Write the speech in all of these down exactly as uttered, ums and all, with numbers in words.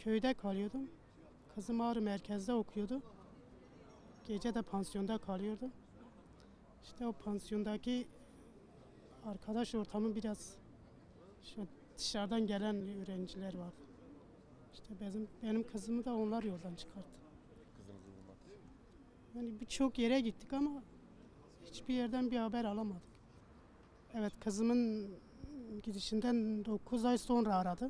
köyde kalıyordum. Kızım Ağrı merkezde okuyordu. Gece de pansiyonda kalıyordu. İşte o pansiyondaki arkadaş ortamı biraz şu dışarıdan gelen öğrenciler var. İşte bizim benim kızımı da onlar yoldan çıkarttı. Kızınızı bulmak için. Yani birçok yere gittik ama hiçbir yerden bir haber alamadık. Evet, kızımın gidişinden dokuz ay sonra aradı.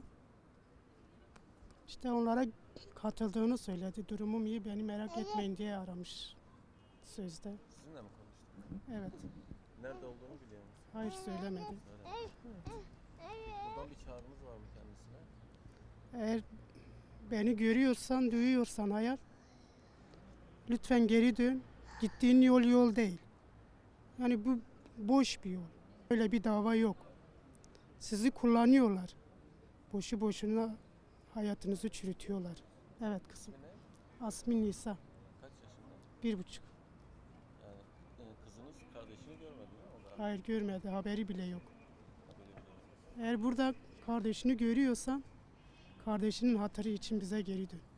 İşte onlara katıldığını söyledi. Durumum iyi, beni merak etmeyin diye aramış sözde. Sizinle mi konuştu? Evet. Nerede olduğunu biliyor musunuz? Hayır, söylemedi. Söylemedi. Evet. Buradan bir çağrınız var mı kendisine? Eğer beni görüyorsan, duyuyorsan hayal, lütfen geri dön. Gittiğin yol yol değil. Yani bu boş bir yol. Öyle bir dava yok. Sizi kullanıyorlar. Boşu boşuna hayatınızı çürütüyorlar. Evet kızım. İsmi ne? Asmin Nisa. Kaç yaşında? Bir buçuk. Yani e, kızınız kardeşini görmedi değil mi? O da Hayır, görmedi. Haberi bile yok. haberi bile yok. Eğer burada kardeşini görüyorsan, kardeşinin hatırı için bize geri dön.